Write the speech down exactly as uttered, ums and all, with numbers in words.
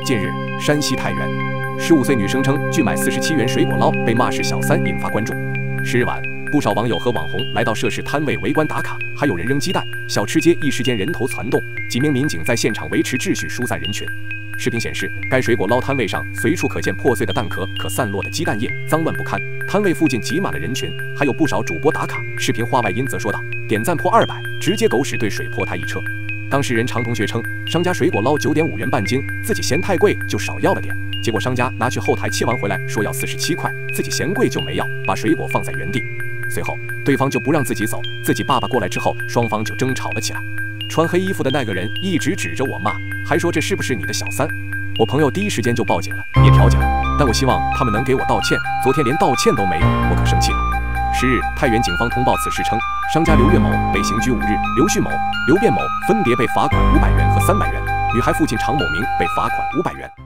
近日，山西太原，十五岁女生称拒买四十七元水果捞被骂是小三，引发关注。十日晚，不少网友和网红来到涉事摊位围观打卡，还有人扔鸡蛋，小吃街一时间人头攒动，几名民警在现场维持秩序，疏散人群。视频显示，该水果捞摊位上随处可见破碎的蛋壳、可散落的鸡蛋液，脏乱不堪。摊位附近挤满了人群，还有不少主播打卡。视频话外音则说道：“点赞破二百，直接狗屎兑水泼他一车。”当事人常同学称，商家水果捞九点五元半斤，自己嫌太贵就少要了点，结果商家拿去后台切完回来说要四十七块，自己嫌贵就没要，把水果放在原地。随后对方就不让自己走，自己爸爸过来之后，双方就争吵了起来。穿黑衣服的那个人一直指着我骂，还说这是不是你的小三？我朋友第一时间就报警了，也调解了，但我希望他们能给我道歉，昨天连道歉都没有，我可生气了。十日，太原警方通报此事称，商家刘月某被刑拘五日，刘旭某、刘变某分别被罚款五百元和三百元，女孩父亲常某明被罚款五百元。